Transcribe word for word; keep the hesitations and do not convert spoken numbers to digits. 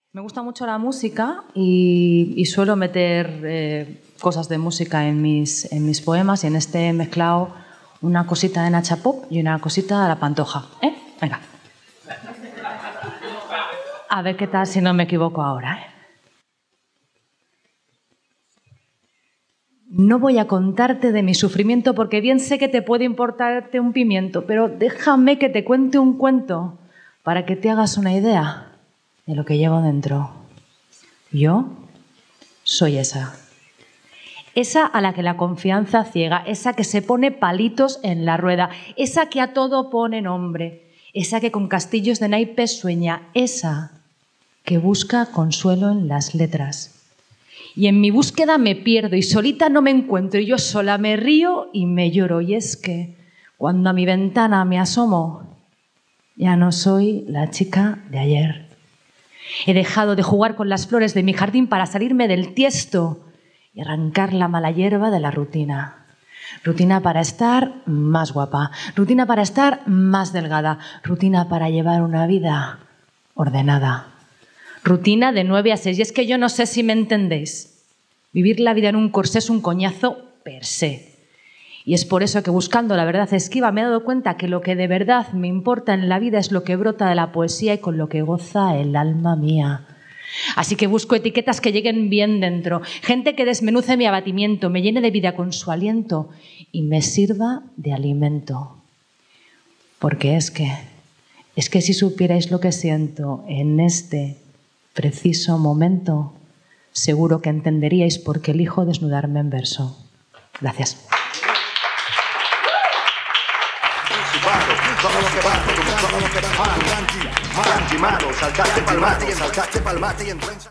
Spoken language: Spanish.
Me gusta mucho la música y, y suelo meter eh, cosas de música en mis, en mis poemas, y en este he mezclado una cosita de Nacha Pop y una cosita de La Pantoja. ¿Eh? Venga. A ver qué tal si no me equivoco ahora, ¿eh? No voy a contarte de mi sufrimiento porque bien sé que te puede importarte un pimiento, pero déjame que te cuente un cuento para que te hagas una idea de lo que llevo dentro. Yo soy esa. Esa a la que la confianza ciega, esa que se pone palitos en la rueda, esa que a todo pone nombre, esa que con castillos de naipes sueña, esa que busca consuelo en las letras. Y en mi búsqueda me pierdo y solita no me encuentro, y yo sola me río y me lloro. Y es que cuando a mi ventana me asomo, ya no soy la chica de ayer. He dejado de jugar con las flores de mi jardín para salirme del tiesto y arrancar la mala hierba de la rutina. Rutina para estar más guapa, rutina para estar más delgada, rutina para llevar una vida ordenada. Rutina de nueve a seis, y es que yo no sé si me entendéis. Vivir la vida en un corsé es un coñazo per se. Y es por eso que, buscando la verdad esquiva, me he dado cuenta que lo que de verdad me importa en la vida es lo que brota de la poesía y con lo que goza el alma mía. Así que busco etiquetas que lleguen bien dentro, gente que desmenuce mi abatimiento, me llene de vida con su aliento y me sirva de alimento. Porque es que, es que si supierais lo que siento en este preciso momento, seguro que entenderíais por qué elijo desnudarme en verso. Gracias. Todo lo que va, todo lo que va, todo lo que va, saltaste palmate, saltaste palmate y entró en